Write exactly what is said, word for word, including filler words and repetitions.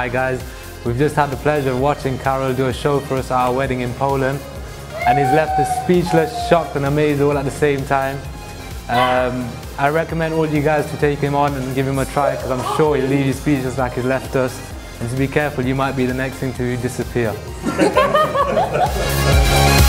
Hi guys, we've just had the pleasure of watching Karol do a show for us at our wedding in Poland, and he's left us speechless, shocked and amazed all at the same time. Um, I recommend all you guys to take him on and give him a try, because I'm sure he'll leave you speechless like he's left us. And to be careful, you might be the next thing to disappear.